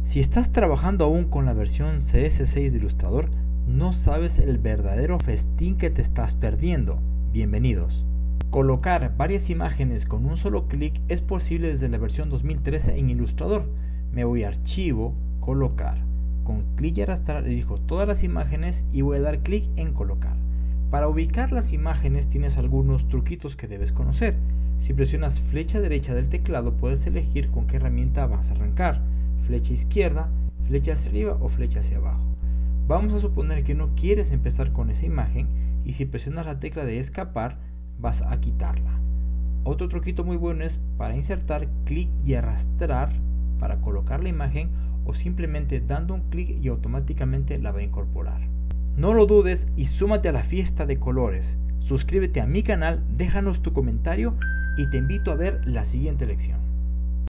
Si estás trabajando aún con la versión CS6 de Illustrator, no sabes el verdadero festín que te estás perdiendo. Bienvenidos. Colocar varias imágenes con un solo clic es posible desde la versión 2013 en Illustrator. Me voy a Archivo, Colocar. Con clic y arrastrar elijo todas las imágenes y voy a dar clic en Colocar. Para ubicar las imágenes tienes algunos truquitos que debes conocer. Si presionas flecha derecha del teclado puedes elegir con qué herramienta vas a arrancar. Flecha izquierda, flecha hacia arriba o flecha hacia abajo. Vamos a suponer que no quieres empezar con esa imagen y si presionas la tecla de escapar vas a quitarla. Otro truquito muy bueno es para insertar clic y arrastrar para colocar la imagen o simplemente dando un clic y automáticamente la va a incorporar. No lo dudes y súmate a la fiesta de colores. Suscríbete a mi canal, déjanos tu comentario y te invito a ver la siguiente lección.